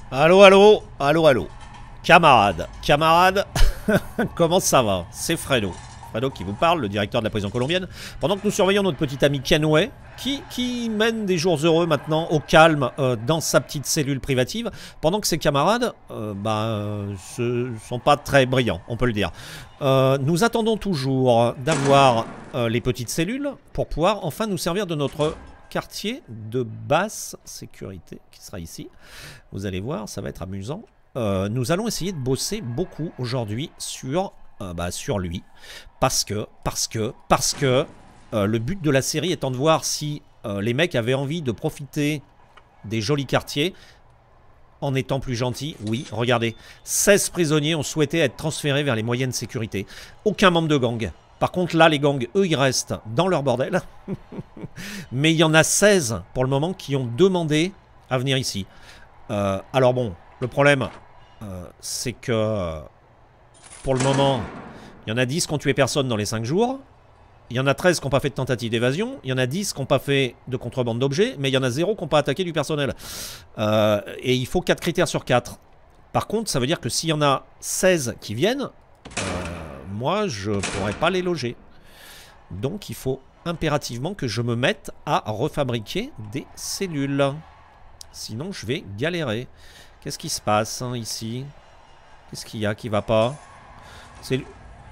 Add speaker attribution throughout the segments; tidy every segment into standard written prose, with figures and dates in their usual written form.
Speaker 1: Allô, allô, allô, allô. Camarade, camarade, comment ça va? C'est Fredo. Fredo qui vous parle, le directeur de la prison colombienne. Pendant que nous surveillons notre petit ami Kenway, qui mène des jours heureux maintenant au calme dans sa petite cellule privative, pendant que ses camarades sont pas très brillants, on peut le dire. Nous attendons toujours d'avoir les petites cellules pour pouvoir enfin nous servir de notre quartier de basse sécurité qui sera ici. Vous allez voir, ça va être amusant. Nous allons essayer de bosser beaucoup aujourd'hui sur lui. Parce que le but de la série étant de voir si les mecs avaient envie de profiter des jolis quartiers en étant plus gentils. Oui, regardez. 16 prisonniers ont souhaité être transférés vers les moyennes sécurités. Aucun membre de gang. Par contre, là, les gangs, eux, ils restent dans leur bordel. Mais il y en a 16, pour le moment, qui ont demandé à venir ici. Alors bon, le problème, c'est que, pour le moment, il y en a 10 qui ont tué personne dans les 5 jours. Il y en a 13 qui n'ont pas fait de tentative d'évasion. Il y en a 10 qui n'ont pas fait de contrebande d'objets. Mais il y en a 0 qui n'ont pas attaqué du personnel. Et il faut 4 critères sur 4. Par contre, ça veut dire que s'il y en a 16 qui viennent... moi, je pourrais pas les loger. Donc, il faut impérativement que je me mette à refabriquer des cellules. Sinon, je vais galérer. Qu'est-ce qui se passe hein, ici? Qu'est-ce qu'il y a qui va pas? C'est...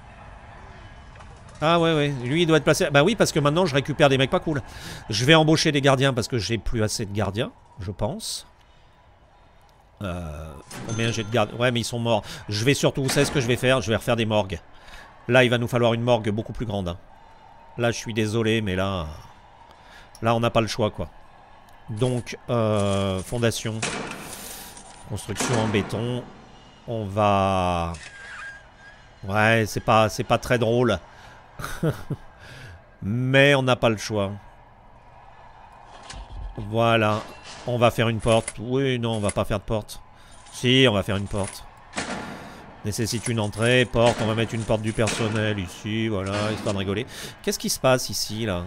Speaker 1: Ah ouais, lui il doit être placé... Bah oui, parce que maintenant je récupère des mecs pas cool. Je vais embaucher des gardiens parce que j'ai plus assez de gardiens, je pense. Combien j'ai de gardiens? Ouais, mais ils sont morts. Je vais surtout, vous savez ce que je vais faire? Je vais refaire des morgues. Là, il va nous falloir une morgue beaucoup plus grande. Là, je suis désolé, mais là... Là, on n'a pas le choix, quoi. Donc, fondation. Construction en béton. On va... Ouais, c'est pas très drôle. Mais on n'a pas le choix. Voilà. On va faire une porte. Oui, non, on va pas faire de porte. Si, on va faire une porte. Nécessite une entrée, porte, on va mettre une porte du personnel ici, voilà, histoire de rigoler. Qu'est-ce qui se passe ici, là?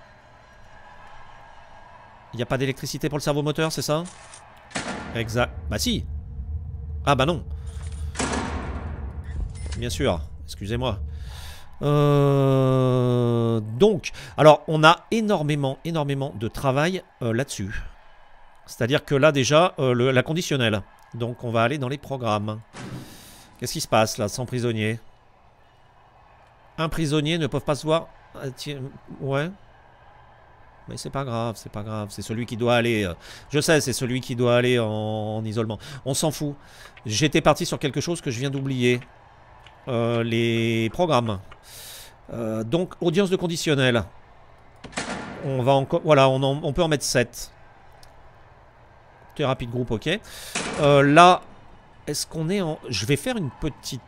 Speaker 1: Il n'y a pas d'électricité pour le servomoteur, c'est ça? Exact. Bah si. Ah bah non. Bien sûr, excusez-moi. Donc, alors, on a énormément de travail là-dessus. C'est-à-dire que là, déjà, la conditionnelle. Donc, on va aller dans les programmes. Qu'est-ce qui se passe là, sans prisonnier? Un prisonnier ne peuvent pas se voir. Ouais. Mais c'est pas grave, c'est pas grave. C'est celui qui doit aller... je sais, c'est celui qui doit aller en isolement. On s'en fout. J'étais parti sur quelque chose que je viens d'oublier. Les programmes. Donc, audience de conditionnel. On va encore... Voilà, on peut en mettre 7. Thérapie de groupe, ok. Là... Est-ce qu'on est en... Je vais faire une petite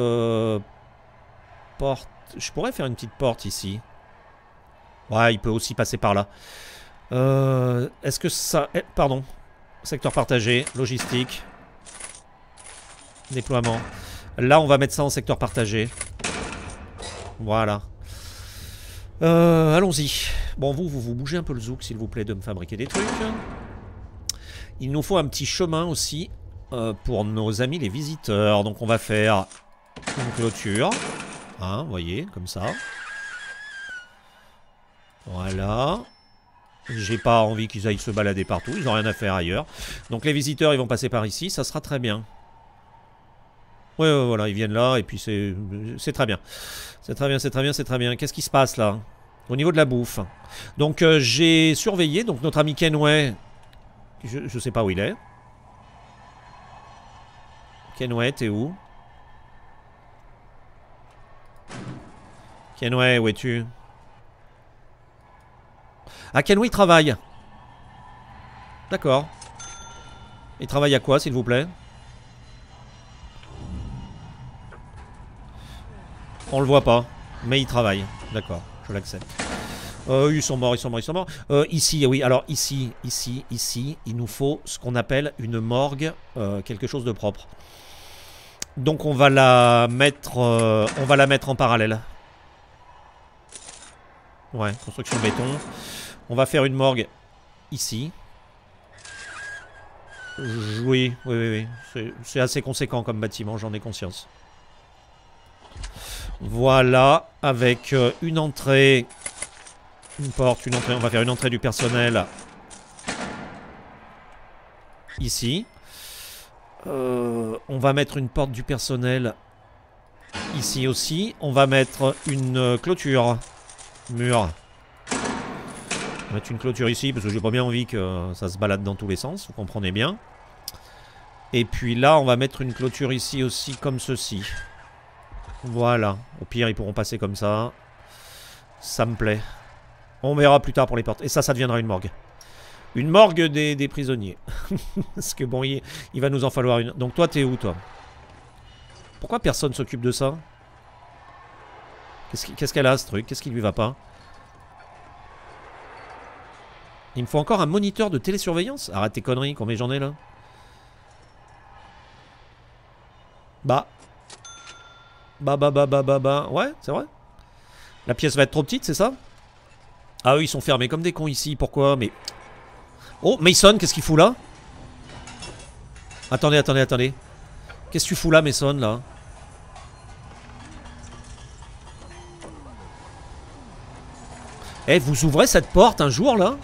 Speaker 1: porte. Je pourrais faire une petite porte ici. Ouais, il peut aussi passer par là. Est-ce que ça... pardon. Secteur partagé, logistique. Déploiement. Là, on va mettre ça en secteur partagé. Voilà. Allons-y. Bon, vous bougez un peu le zouk, s'il vous plaît, de me fabriquer des trucs. Il nous faut un petit chemin aussi... pour nos amis les visiteurs. Donc on va faire une clôture. Hein, vous voyez, comme ça. Voilà. J'ai pas envie qu'ils aillent se balader partout. Ils n'ont rien à faire ailleurs. Donc les visiteurs, ils vont passer par ici. Ça sera très bien. Ouais, voilà, ils viennent là. Et puis c'est très bien. C'est très bien, c'est très bien, c'est très bien. Qu'est-ce qui se passe là? Au niveau de la bouffe. Donc j'ai surveillé. Donc notre ami Kenway. Je sais pas où il est. Kenway, t'es où? Kenway, où es-tu? Ah, Kenway, il travaille. D'accord. Il travaille à quoi, s'il vous plaît? On le voit pas, mais il travaille. D'accord, je l'accepte. Ils sont morts. Ici, oui, alors ici, il nous faut ce qu'on appelle une morgue, quelque chose de propre. Donc on va la mettre en parallèle. Ouais, construction de béton. On va faire une morgue ici. Oui, oui, oui, oui. C'est assez conséquent comme bâtiment, j'en ai conscience. Voilà, avec une entrée, une porte, une entrée. On va faire une entrée du personnel. Ici. On va mettre une porte du personnel ici aussi. On va mettre une clôture. Mur. On va mettre une clôture ici parce que j'ai pas bien envie que ça se balade dans tous les sens. Vous comprenez bien. Et puis là, on va mettre une clôture ici aussi comme ceci. Voilà. Au pire, ils pourront passer comme ça. Ça me plaît. On verra plus tard pour les portes. Et ça deviendra une morgue. Une morgue des prisonniers. Parce que bon, il va nous en falloir une. Donc toi, t'es où, toi? Pourquoi personne s'occupe de ça? Qu'est-ce qu'elle a, ce truc? Qu'est-ce qui lui va pas? Il me faut encore un moniteur de télésurveillance? Arrête tes conneries, combien j'en ai là? Bah. Ouais, c'est vrai. La pièce va être trop petite, c'est ça? Ah, eux, ils sont fermés comme des cons ici. Pourquoi? Mais... Oh, Mason, qu'est-ce qu'il fout là? Attendez. Qu'est-ce que tu fous là, Mason, là? Eh, vous ouvrez cette porte un jour, là?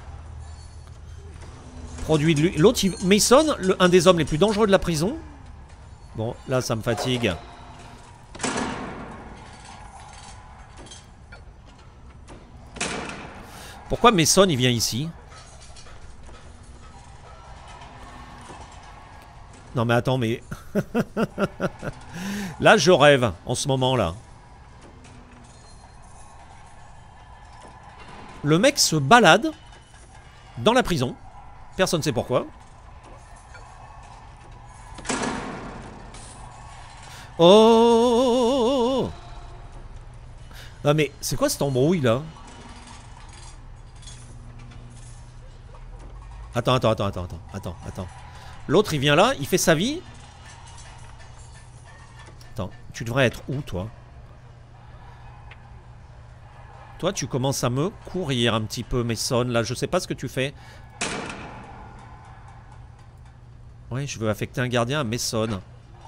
Speaker 1: Produit de lui. L'autre, Mason, un des hommes les plus dangereux de la prison. Bon, là, ça me fatigue. Pourquoi Mason, il vient ici? Non, mais attends, mais... Là, je rêve, en ce moment-là. Le mec se balade dans la prison. Personne ne sait pourquoi. Oh! Non mais, c'est quoi cette embrouille, là? Attends. L'autre, il vient là, il fait sa vie. Attends, tu devrais être où, toi? Toi, tu commences à me courir un petit peu, Mason. Là, je sais pas ce que tu fais. Ouais, je veux affecter un gardien à Mason.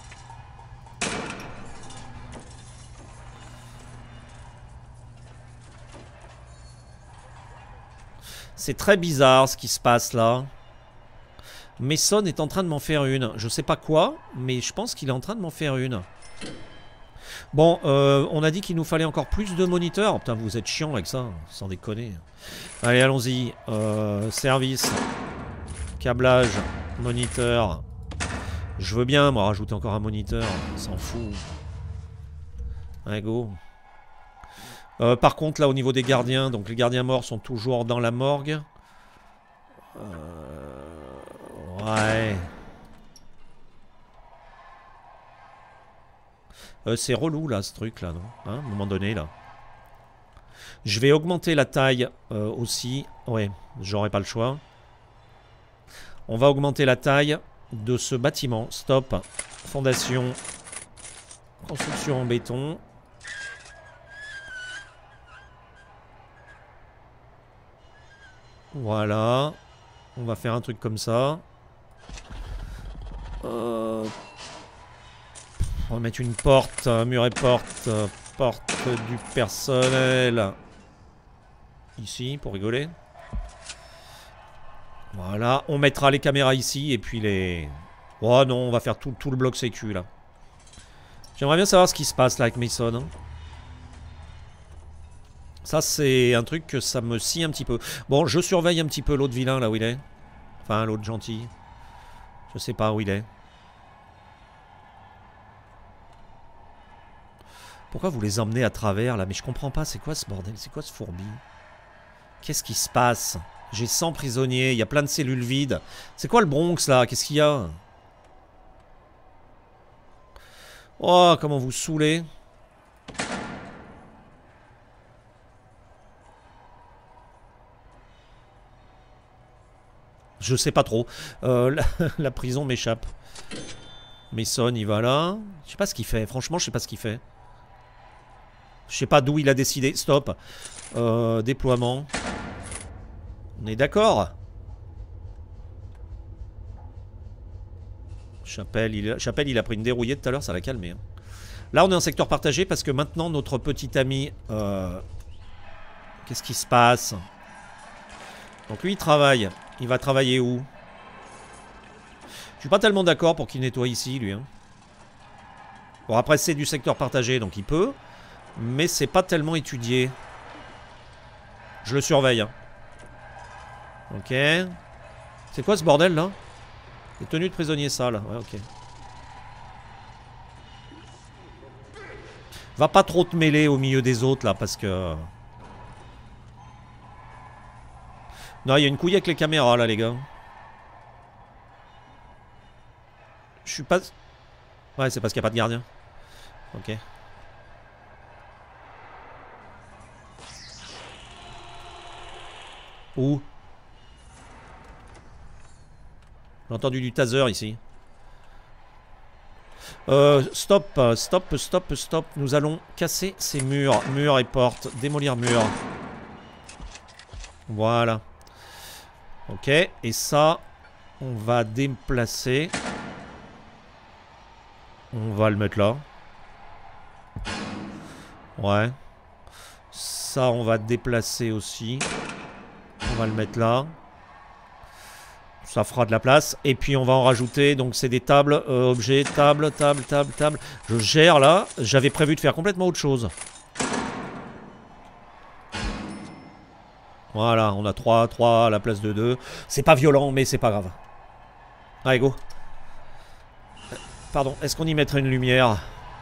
Speaker 1: C'est très bizarre ce qui se passe là. Mason est en train de m'en faire une. Je sais pas quoi, mais je pense qu'il est en train de m'en faire une. Bon, on a dit qu'il nous fallait encore plus de moniteurs. Oh, putain, vous êtes chiant avec ça, sans déconner. Allez, allons-y. Service. Câblage. Moniteur. Je veux bien, moi, rajouter encore un moniteur. On s'en fout. Allez, go. Par contre, là, au niveau des gardiens, donc les gardiens morts sont toujours dans la morgue. Ouais. C'est relou, là, ce truc, là, non hein, à un moment donné, là. Je vais augmenter la taille aussi. Ouais, j'aurai pas le choix. On va augmenter la taille de ce bâtiment. Stop. Fondation. Construction en béton. Voilà. On va faire un truc comme ça. On va mettre une porte, mur et porte. Porte du personnel. Ici, pour rigoler. Voilà. On mettra les caméras ici et puis les... Oh non, on va faire tout le bloc sécu, là. J'aimerais bien savoir ce qui se passe, là, avec Mason. Hein. Ça, c'est un truc que ça me scie un petit peu. Bon, je surveille un petit peu l'autre vilain, là où il est. Enfin, l'autre gentil. Je sais pas où il est. Pourquoi vous les emmenez à travers, là? Mais je comprends pas, c'est quoi ce bordel? C'est quoi ce fourbi? Qu'est-ce qui se passe? J'ai 100 prisonniers, il y a plein de cellules vides. C'est quoi le Bronx, là? Qu'est-ce qu'il y a? Oh, comment vous saoulez. Je sais pas trop. La prison m'échappe. Mason, il va là. Je sais pas ce qu'il fait. Franchement, je sais pas ce qu'il fait. Je sais pas d'où il a décidé. Stop. Déploiement. On est d'accord? Chapelle, il a pris une dérouillée tout à l'heure, ça l'a calmé. Hein. Là, on est en secteur partagé parce que maintenant, notre petit ami... Qu'est-ce qui se passe? Donc lui, il travaille. Il va travailler où? Je suis pas tellement d'accord pour qu'il nettoie ici, lui. Hein. Bon, après, c'est du secteur partagé, donc il peut. Mais c'est pas tellement étudié. Je le surveille. Hein. Ok. C'est quoi ce bordel, là? Les tenues de prisonniers sales. Ouais, ok. Va pas trop te mêler au milieu des autres, là, parce que... Non, il y a une couille avec les caméras, là, les gars. Je suis pas... Ouais, c'est parce qu'il n'y a pas de gardien. Ok. Où? J'ai entendu du taser, ici. Stop. Nous allons casser ces murs. Murs et portes. Démolir murs. Voilà. Ok, et ça, on va déplacer. On va le mettre là. Ouais. Ça, on va déplacer aussi. On va le mettre là. Ça fera de la place. Et puis, on va en rajouter. Donc, c'est des tables, objets, table. Je gère là. J'avais prévu de faire complètement autre chose. Voilà, on a 3 à la place de 2. C'est pas violent, mais c'est pas grave. Allez, go. Pardon, est-ce qu'on y mettrait une lumière?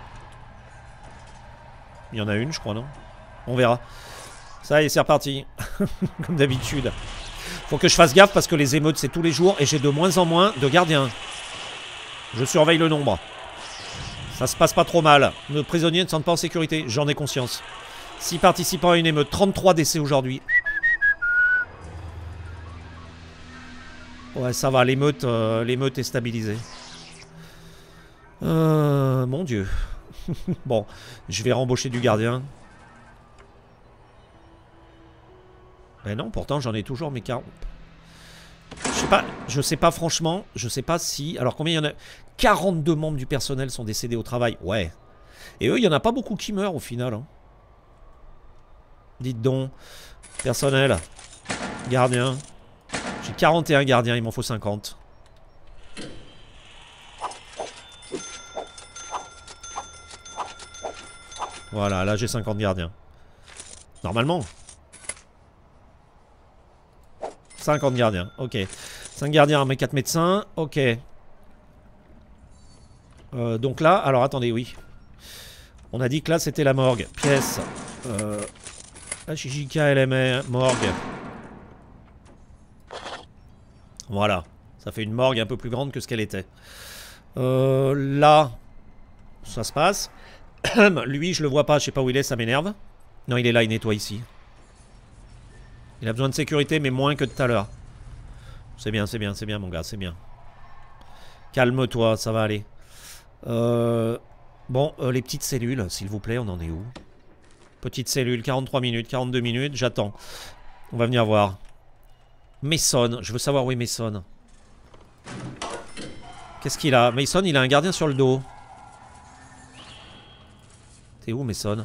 Speaker 1: Il y en a une, je crois, non? On verra. Ça y est, c'est reparti. Comme d'habitude. Faut que je fasse gaffe parce que les émeutes, c'est tous les jours. Et j'ai de moins en moins de gardiens. Je surveille le nombre. Ça se passe pas trop mal. Nos prisonniers ne sont pas en sécurité. J'en ai conscience. 6 participants à une émeute. 33 décès aujourd'hui. Ouais, ça va, l'émeute est stabilisée. Mon Dieu. Bon, je vais rembaucher du gardien. Mais non, pourtant j'en ai toujours mes 40. Je sais pas franchement, je sais pas si... Alors combien il y en a? 42 membres du personnel sont décédés au travail. Ouais. Et eux, il y en a pas beaucoup qui meurent au final. Hein. Dites donc. Personnel. Gardien. J'ai 41 gardiens, il m'en faut 50. Voilà, là j'ai 50 gardiens. Normalement. 50 gardiens, ok. 5 gardiens, mais 4 médecins, ok. Donc là, alors attendez, oui. On a dit que là c'était la morgue. Pièce. HJK, LMR, morgue. Voilà. Ça fait une morgue un peu plus grande que ce qu'elle était. Là, ça se passe. Lui, je le vois pas, je sais pas où il est, ça m'énerve. Non, il est là, il nettoie ici. Il a besoin de sécurité, mais moins que tout à l'heure. C'est bien, mon gars, c'est bien. Calme-toi, ça va aller. Bon, les petites cellules, s'il vous plaît, on en est où? Petite cellule, 43 minutes, 42 minutes, j'attends. On va venir voir. Mason, je veux savoir où est Mason. Qu'est-ce qu'il a? Mason, il a un gardien sur le dos. T'es où, Mason?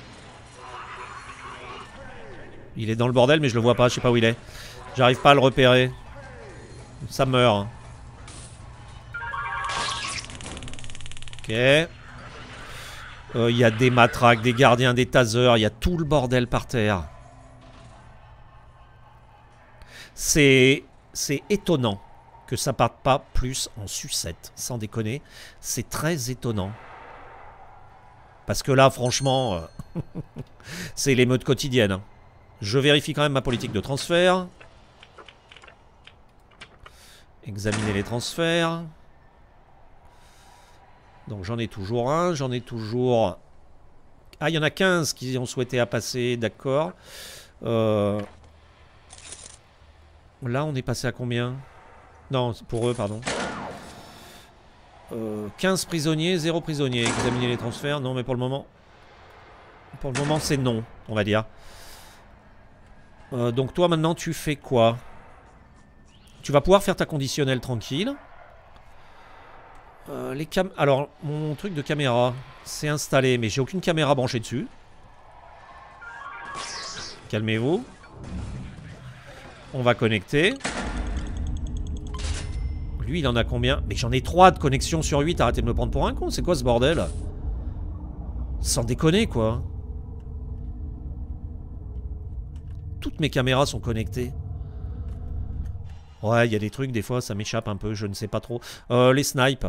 Speaker 1: Il est dans le bordel, mais je le vois pas, je sais pas où il est. J'arrive pas à le repérer. Ça meurt. Ok. Il y a des matraques, des gardiens, des tasers, il y a tout le bordel par terre. C'est étonnant que ça parte pas plus en sucette, sans déconner. C'est très étonnant. Parce que là, franchement, c'est l'émeute quotidienne. Hein. Je vérifie quand même ma politique de transfert. Examiner les transferts. Donc j'en ai toujours un, j'en ai toujours... Ah, il y en a 15 qui ont souhaité à passer, d'accord. Là, on est passé à combien? Non, pour eux, pardon. 15 prisonniers, 0 prisonniers. Examiner les transferts, non, mais pour le moment... Pour le moment, c'est non, on va dire. Donc toi, maintenant, tu fais quoi? Tu vas pouvoir faire ta conditionnelle tranquille. Alors, mon truc de caméra, c'est installé, mais j'ai aucune caméra branchée dessus. Calmez-vous. On va connecter. Lui, il en a combien? Mais j'en ai 3 de connexion sur 8. Arrêtez de me prendre pour un con. C'est quoi ce bordel? Sans déconner, quoi. Toutes mes caméras sont connectées. Ouais, il y a des trucs, des fois, ça m'échappe un peu. Je ne sais pas trop. Les snipes.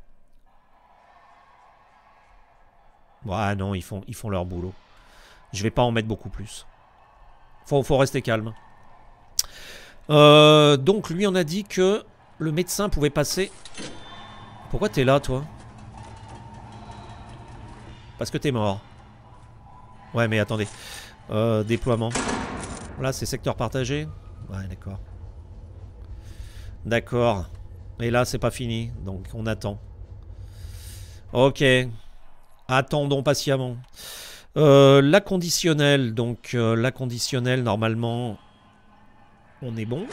Speaker 1: Ouais, non, ils font leur boulot. Je vais pas en mettre beaucoup plus. Faut rester calme. Donc, lui, on a dit que le médecin pouvait passer... Pourquoi t'es là, toi? Parce que t'es mort. Ouais, mais attendez. Déploiement. Là, c'est secteur partagé. Ouais, d'accord. D'accord. Et là, c'est pas fini. Donc, on attend. Ok. Attendons patiemment. La conditionnelle. Donc, la conditionnelle, normalement, on est bon.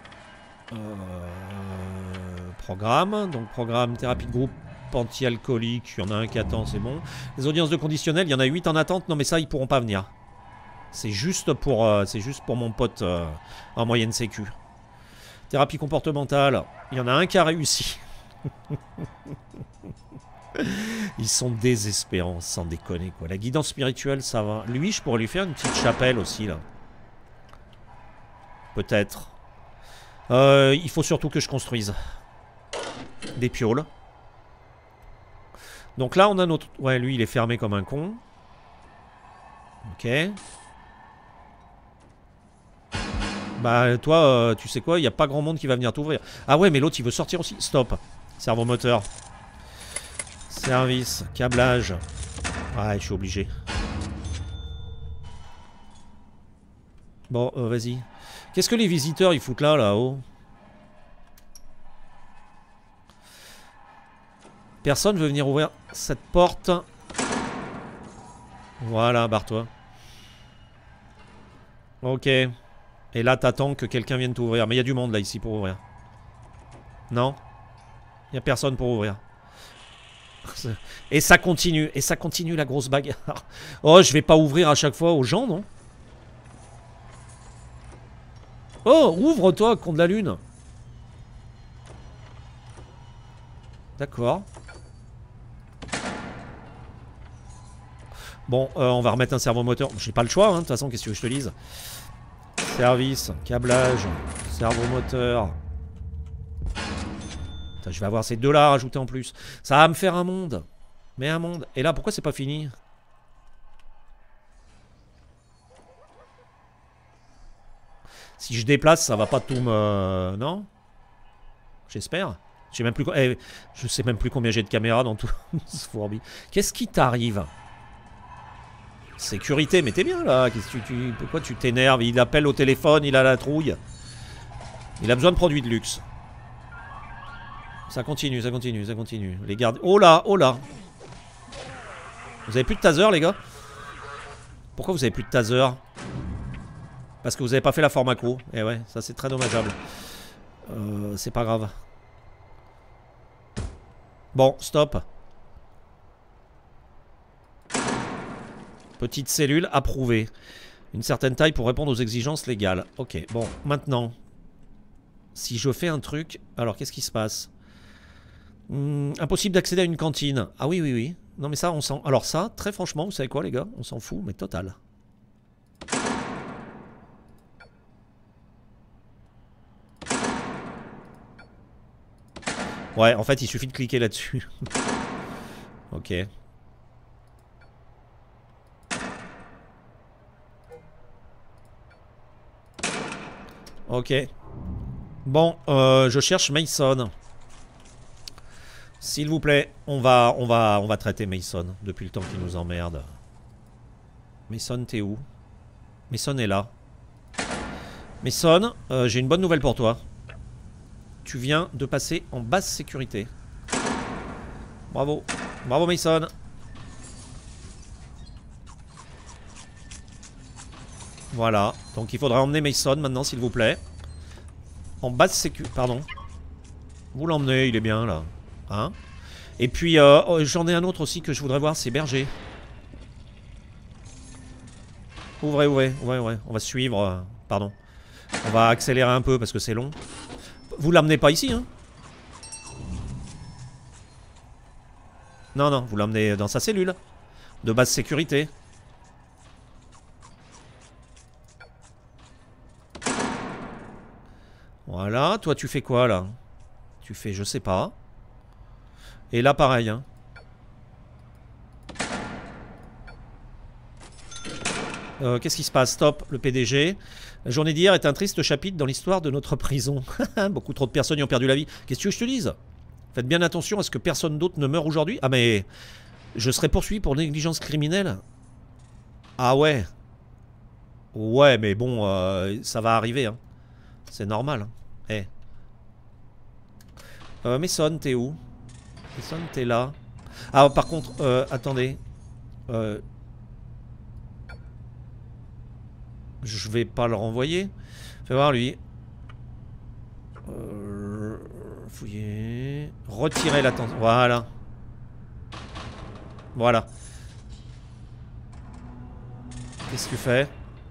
Speaker 1: Programme. Donc, programme thérapie de groupe anti-alcoolique. Il y en a un qui attend, c'est bon. Les audiences de conditionnel, il y en a 8 en attente. Non, mais ça, ils pourront pas venir. C'est juste pour mon pote en moyenne sécu. Thérapie comportementale. Il y en a un qui a réussi. Ils sont désespérants, sans déconner, quoi. La guidance spirituelle, ça va. Lui, je pourrais lui faire une petite chapelle aussi, là. Peut-être. Il faut surtout que je construise des pioles. Donc là, on a notre... Ouais, lui, il est fermé comme un con. Ok. Bah, toi, tu sais quoi, il n'y a pas grand monde qui va venir t'ouvrir. Ah ouais, mais l'autre, il veut sortir aussi. Stop. Cerveau moteur. Service. Câblage. Ouais, je suis obligé. Bon, vas-y. Qu'est-ce que les visiteurs, ils foutent là, là-haut? Personne veut venir ouvrir cette porte. Voilà, barre-toi. Ok. Et là, t'attends que quelqu'un vienne t'ouvrir. Mais il y a du monde, là, ici, pour ouvrir. Non? Il n'y a personne pour ouvrir. Et ça continue. Et ça continue, la grosse bagarre. Oh, je vais pas ouvrir à chaque fois aux gens, non? Oh, ouvre-toi, con de la lune. D'accord. Bon, on va remettre un servomoteur. J'ai pas le choix, hein, de toute façon, qu'est-ce que je te dise? Service, câblage, servomoteur. Putain, je vais avoir ces deux-là à rajouter en plus. Ça va me faire un monde. Mais un monde. Et là, pourquoi c'est pas fini? Si je déplace, ça va pas tout me... Non? J'espère. Je sais même plus... je sais même plus combien j'ai de caméras dans tout ce fourbi. Qu'est-ce qui t'arrive? Sécurité, mais t'es bien là. Pourquoi tu t'énerves? Il appelle au téléphone, il a la trouille. Il a besoin de produits de luxe. Ça continue, ça continue, ça continue. Les gardes... Oh là, oh là. Vous avez plus de taser, les gars? Pourquoi vous avez plus de taser? Parce que vous avez pas fait la formacro. Eh ouais, ça c'est très dommageable. C'est pas grave. Bon, stop. Petite cellule approuvée. Une certaine taille pour répondre aux exigences légales. Ok, bon, maintenant. Si je fais un truc... Alors, qu'est-ce qui se passe? Impossible d'accéder à une cantine. Ah oui, oui, oui. Non, mais ça, on s'en... Alors ça, très franchement, vous savez quoi, les gars? On s'en fout, mais total. Ouais, en fait, il suffit de cliquer là-dessus. Ok. Ok. Bon, je cherche Mason. S'il vous plaît, on va traiter Mason depuis le temps qu'il nous emmerde. Mason, t'es où? Mason est là. Mason, j'ai une bonne nouvelle pour toi. Tu viens de passer en basse sécurité. Bravo. Bravo Mason. Voilà. Donc il faudra emmener Mason maintenant, s'il vous plaît. En basse sécurité. Pardon. Vous l'emmenez, il est bien là. Hein? Et puis, j'en ai un autre aussi que je voudrais voir, c'est Berger. Ouvrez, ouvrez, ouvrez, ouvrez. On va suivre, pardon. On va accélérer un peu parce que c'est long. Vous l'amenez pas ici, hein? Non, non, vous l'emmenez dans sa cellule. De basse sécurité. Voilà, toi tu fais quoi là? Tu fais je sais pas. Et là pareil, hein. Qu'est-ce qui se passe? Stop, le PDG. La journée d'hier est un triste chapitre dans l'histoire de notre prison. Beaucoup trop de personnes y ont perdu la vie. Qu'est-ce que tu veux que je te dise? Faites bien attention à ce que personne d'autre ne meure aujourd'hui. Ah mais... Je serai poursuivi pour négligence criminelle. Ah ouais. Ouais, mais bon, ça va arriver, hein. C'est normal. Eh. Mason, t'es où? Mason, t'es là. Ah, par contre, attendez. Je vais pas le renvoyer. Fais voir, lui. Fouiller. Retirer l'attention. Voilà. Voilà. Qu'est-ce que tu fais?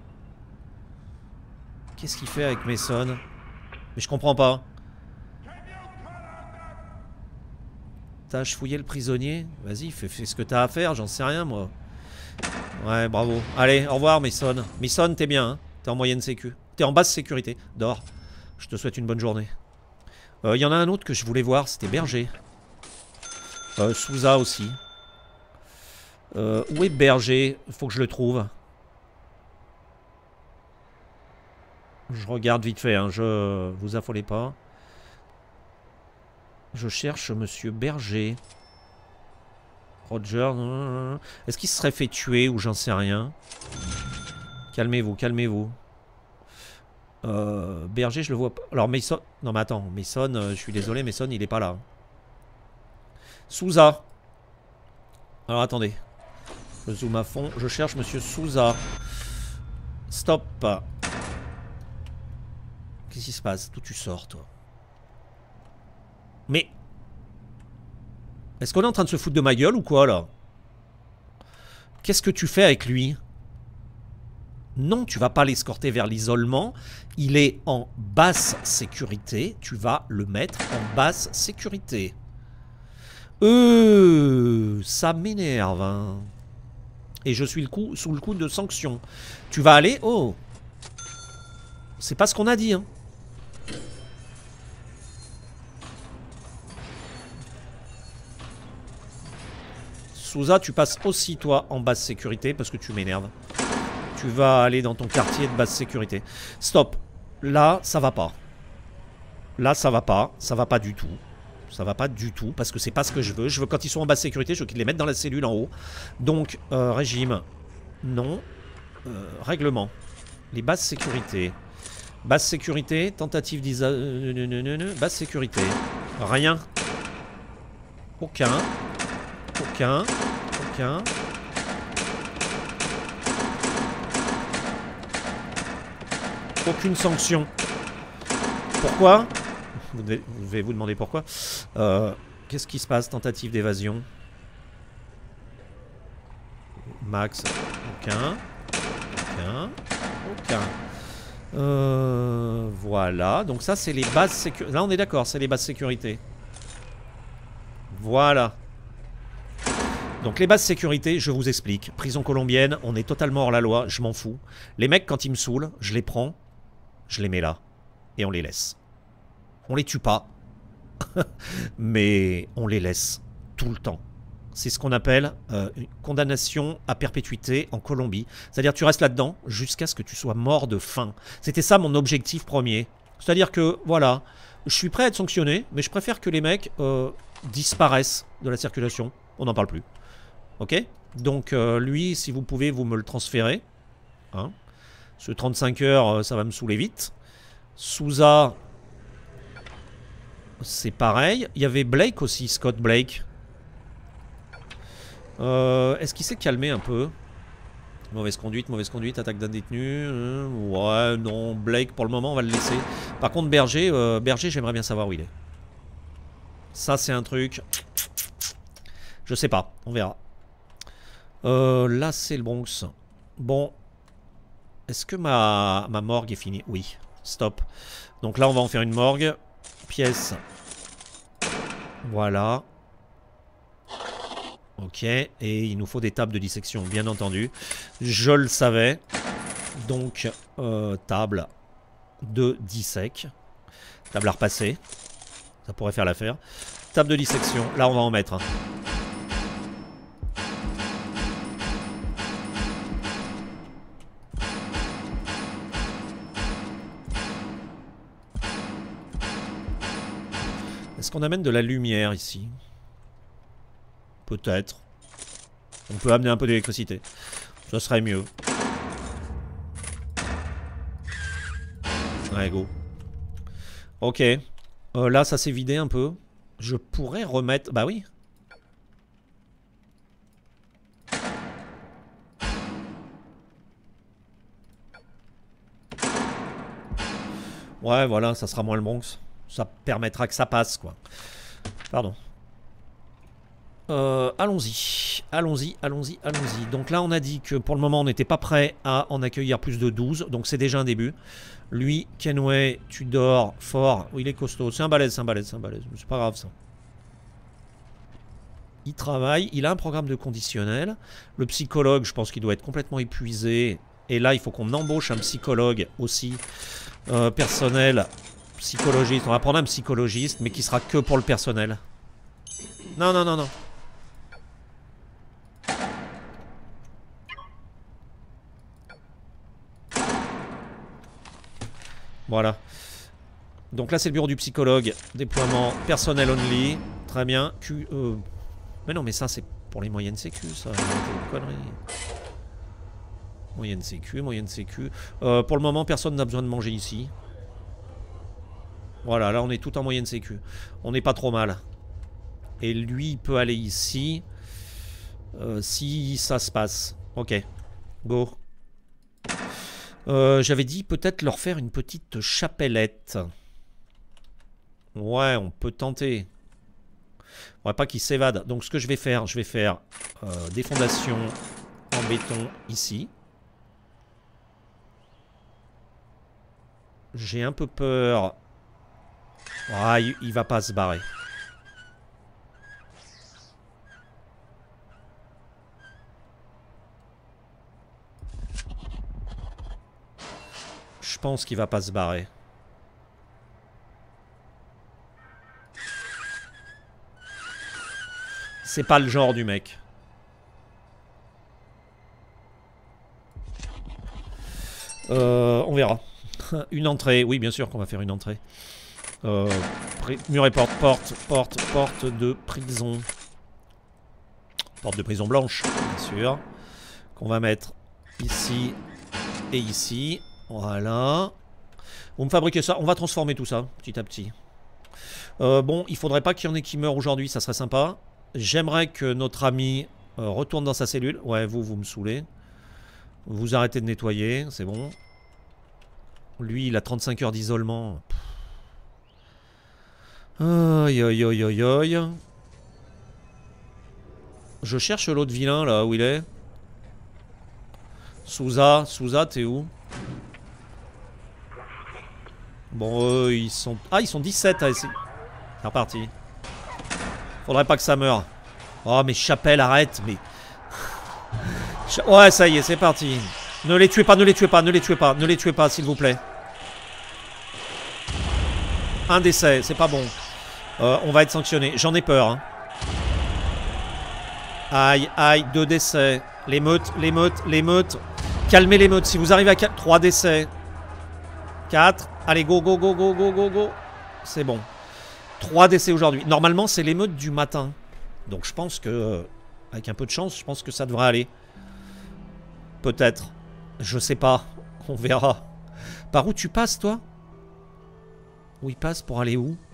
Speaker 1: Qu'est-ce qu'il fait avec Mason? Mais je comprends pas. Tâche fouiller le prisonnier. Vas-y, fais ce que t'as à faire, j'en sais rien moi. Ouais, bravo. Allez, au revoir Mason. Mason, t'es bien, hein? T'es en moyenne sécu. T'es en basse sécurité. Dors. Je te souhaite une bonne journée. Il y en a un autre que je voulais voir, c'était Berger. Souza aussi. Où est Berger? Faut que je le trouve. Je regarde vite fait, hein. Je vous affolez pas. Je cherche monsieur Berger. Roger. Est-ce qu'il se serait fait tuer ou j'en sais rien? Calmez-vous, calmez-vous. Berger, je le vois pas. Alors Mason. Non mais attends, Mason, je suis désolé, Mason il est pas là. Souza. Alors attendez. Je zoome à fond. Je cherche monsieur Souza. Stop. Qu'est-ce qui se passe? D'où tu sors, toi? Mais... Est-ce qu'on est en train de se foutre de ma gueule ou quoi, là? Qu'est-ce que tu fais avec lui? Non, tu vas pas l'escorter vers l'isolement. Il est en basse sécurité. Tu vas le mettre en basse sécurité. Ça m'énerve, hein. Et je suis sous le coup de sanctions. Tu vas aller... Oh! C'est pas ce qu'on a dit, hein. Souza, tu passes aussi, toi, en basse sécurité, parce que tu m'énerves. Tu vas aller dans ton quartier de basse sécurité. Stop. Là, ça va pas. Là, ça va pas. Ça va pas du tout. Ça va pas du tout, parce que c'est pas ce que je veux. Je veux, quand ils sont en basse sécurité, je veux qu'ils les mettent dans la cellule en haut. Donc, régime. Non. Règlement. Les basses sécurités. Basse sécurité, tentative d'isolation. Basse sécurité. Rien. Aucun. Aucun. Aucun. Aucune sanction. Pourquoi? Vous devez vous demander pourquoi. Qu'est-ce qui se passe? Tentative d'évasion. Max. Aucun. Aucun. Aucun. Voilà. Donc ça, c'est les bases sécurité. Là, on est d'accord. C'est les bases sécurité. Voilà. Donc les bases sécurité, je vous explique. Prison colombienne, on est totalement hors la loi. Je m'en fous. Les mecs, quand ils me saoulent, je les prends. Je les mets là. Et on les laisse. On les tue pas. Mais on les laisse. Tout le temps. C'est ce qu'on appelle une condamnation à perpétuité en Colombie. C'est-à-dire tu restes là-dedans jusqu'à ce que tu sois mort de faim. C'était ça mon objectif premier. C'est-à-dire que, voilà, je suis prêt à être sanctionné, mais je préfère que les mecs disparaissent de la circulation. On n'en parle plus. Ok? Donc lui, si vous pouvez, vous me le transférez. Hein? Ce 35 heures, ça va me saouler vite. Souza, c'est pareil. Il y avait Blake aussi, Scott Blake. Est-ce qu'il s'est calmé un peu? Mauvaise conduite, attaque d'un détenu. Ouais, non, Blake, pour le moment, on va le laisser. Par contre, Berger, j'aimerais bien savoir où il est. Ça, c'est un truc. Je sais pas, on verra. Là, c'est le Bronx. Bon. Est-ce que ma morgue est finie? Oui. Stop. Donc là, on va en faire une morgue. Pièce. Voilà. Ok. Et il nous faut des tables de dissection, bien entendu. Je le savais. Donc, table de dissec. Table à repasser. Ça pourrait faire l'affaire. Table de dissection. Là, on va en mettre. Est-ce qu'on amène de la lumière ici? Peut-être. On peut amener un peu d'électricité. Ça serait mieux. Ouais, go. Ok. Là, ça s'est vidé un peu. Je pourrais remettre... Bah oui. Ouais, voilà, ça sera moins le Bronx. Ça permettra que ça passe, quoi. Pardon. Allons-y. Allons-y, allons-y, allons-y. Donc là, on a dit que pour le moment, on n'était pas prêt à en accueillir plus de 12. Donc c'est déjà un début. Lui, Kenway, Tudor, Fort. Oui, il est costaud. C'est un balèze, c'est un balèze, c'est un balèze. C'est pas grave, ça. Il travaille. Il a un programme de conditionnel. Le psychologue, je pense qu'il doit être complètement épuisé. Et là, il faut qu'on embauche un psychologue aussi. Personnel, psychologiste. On va prendre un psychologiste, mais qui sera que pour le personnel. Non, non, non, non. Voilà. Donc là, c'est le bureau du psychologue. Déploiement personnel only. Très bien. Mais non, mais ça, c'est pour les moyennes sécu, ça. Connerie. Moyenne sécu, moyenne sécu. Pour le moment, personne n'a besoin de manger ici. Voilà, là, on est tout en moyenne sécu. On n'est pas trop mal. Et lui, il peut aller ici. Si ça se passe. Ok. Go. J'avais dit peut-être leur faire une petite chapellette. Ouais, on peut tenter. Faudrait pas qu'ils s'évadent. Donc ce que je vais faire des fondations en béton ici. J'ai un peu peur. Ah, il va pas se barrer. Je pense qu'il va pas se barrer. C'est pas le genre du mec. On verra. Une entrée. Oui, bien sûr qu'on va faire une entrée. Mur et porte de prison. Porte de prison blanche, bien sûr. Qu'on va mettre ici et ici. Voilà. Vous me fabriquez ça. On va transformer tout ça, petit à petit. Bon, il faudrait pas qu'il y en ait qui meurent aujourd'hui, ça serait sympa. J'aimerais que notre ami retourne dans sa cellule. Ouais, vous me saoulez. Vous arrêtez de nettoyer, c'est bon. Lui, il a 35 heures d'isolement. Aïe, aïe, aïe, aïe, aïe. Je cherche l'autre vilain, là, où il est. Souza, t'es où? Bon, ils sont... Ah, ils sont 17 à essayer. C'est reparti. Faudrait pas que ça meure. Oh, mais Chapelle, arrête, mais... Ouais, ça y est, c'est parti. Ne les tuez pas, ne les tuez pas, ne les tuez pas, ne les tuez pas, s'il vous plaît. Un décès, c'est pas bon. On va être sanctionné. J'en ai peur. Hein. Aïe, aïe, 2 décès. L'émeute, l'émeute, l'émeute. Calmez l'émeute. Si vous arrivez à 4... 3 décès. 4. Allez, go, go, go, go, go, go, go. C'est bon. 3 décès aujourd'hui. Normalement, c'est l'émeute du matin. Donc je pense que... avec un peu de chance, je pense que ça devrait aller. Peut-être. Je sais pas. On verra. Par où tu passes, toi? Où il passe pour aller où?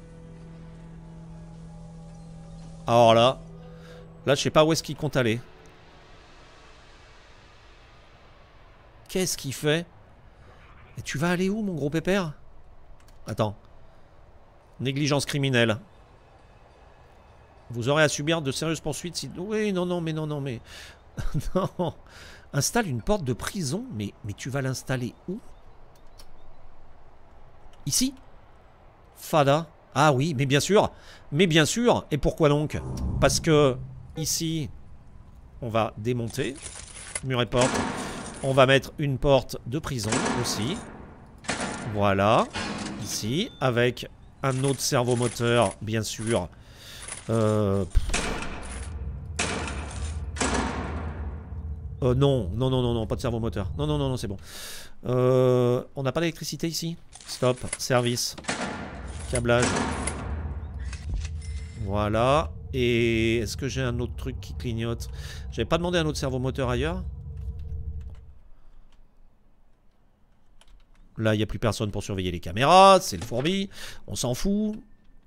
Speaker 1: Alors là... Là, je sais pas où est-ce qu'il compte aller. Qu'est-ce qu'il fait? Et tu vas aller où, mon gros pépère? Attends. Négligence criminelle. Vous aurez à subir de sérieuses poursuites si... Oui, non, non, mais non, non, mais... non. Installe une porte de prison. Mais tu vas l'installer où? Ici? Fada. Ah oui, mais bien sûr. Mais bien sûr. Et pourquoi donc? Parce que ici, on va démonter. Mur et porte. On va mettre une porte de prison aussi. Voilà. Ici. Avec un autre servomoteur, bien sûr. Non, non, non, non, non, pas de servomoteur. Non, non, non, non, c'est bon. On n'a pas d'électricité ici? Stop. Service. Câblage. Voilà. Et est-ce que j'ai un autre truc qui clignote? J'avais pas demandé un autre servomoteur ailleurs? Là, il n'y a plus personne pour surveiller les caméras. C'est le fourbi. On s'en fout.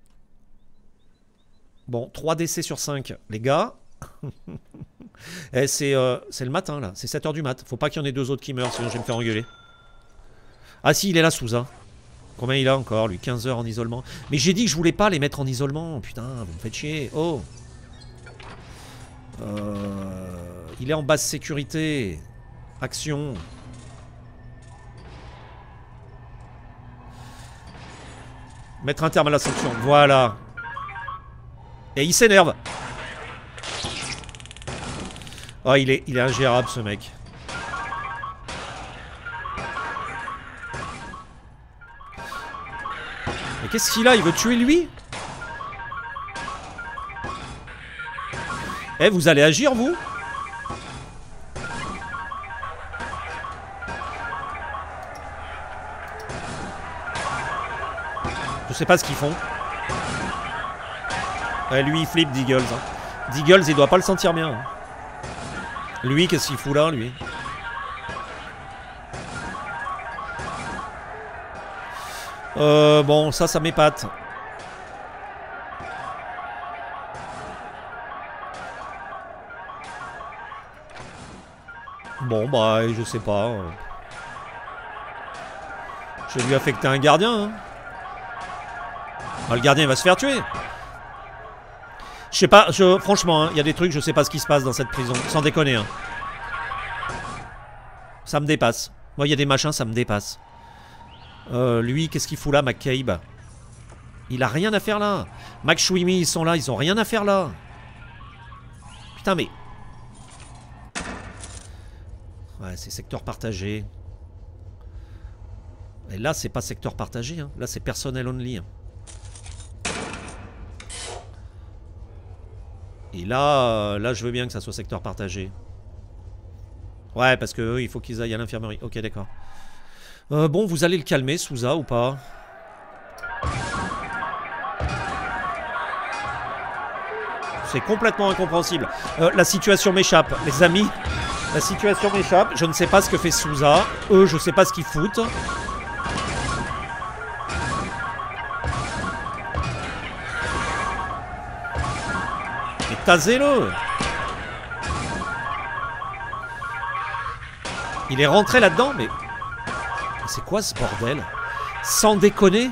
Speaker 1: Bon, 3 décès sur 5, les gars. Eh, c'est le matin, là. C'est 7 h du mat. Faut pas qu'il y en ait 2 autres qui meurent, sinon je vais me faire engueuler. Ah si, il est là, Souza. Combien il a encore, lui? 15 heures en isolement. Mais j'ai dit que je voulais pas les mettre en isolement. Putain, vous me faites chier. Oh. Il est en basse sécurité. Action. Mettre un terme à la sanction. Voilà. Et il s'énerve. Oh, il est ingérable, ce mec. Mais qu'est-ce qu'il a? Il veut tuer lui? Eh, vous allez agir, vous? Je sais pas ce qu'ils font. Ouais, lui, il flippe, Deagles. Hein. Deagles, il doit pas le sentir bien. Hein. Lui, qu'est-ce qu'il fout là, lui? Bon, ça m'épate. Bon, bah, je sais pas. Je vais lui affecter un gardien. Hein. Ah, le gardien, il va se faire tuer. Je sais pas, franchement, il y a des trucs, je sais pas ce qui se passe dans cette prison. Sans déconner. Hein. Ça me dépasse. Moi, il y a des machins, ça me dépasse. Lui, qu'est-ce qu'il fout là, McCabe? Il a rien à faire là. McShwimi, ils sont là, ils ont rien à faire là. Putain, mais... Ouais, c'est secteur partagé. Et là, c'est pas secteur partagé. Hein. Là, c'est personnel only. Hein. Et là, là, je veux bien que ça soit secteur partagé. Ouais, parce que eux, il faut qu'ils aillent à l'infirmerie. Ok, d'accord. Bon, vous allez le calmer, Souza, ou pas? C'est complètement incompréhensible. La situation m'échappe, les amis. La situation m'échappe. Je ne sais pas ce que fait Souza. Eux, je sais pas ce qu'ils foutent. Mais tasez-le! Il est rentré là-dedans, mais... C'est quoi ce bordel? Sans déconner.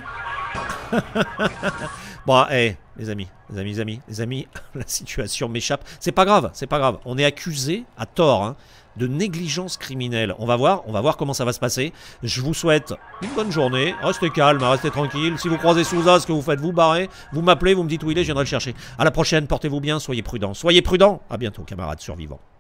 Speaker 1: Bon, hey, les amis, la situation m'échappe. C'est pas grave, c'est pas grave. On est accusé, à tort, hein, de négligence criminelle. On va voir comment ça va se passer. Je vous souhaite une bonne journée. Restez calme, restez tranquille. Si vous croisez Souza, ce que vous faites, vous barrez. Vous m'appelez, vous me dites où il est, je viendrai le chercher. À la prochaine, portez-vous bien, soyez prudents. Soyez prudents. À bientôt, camarades survivants.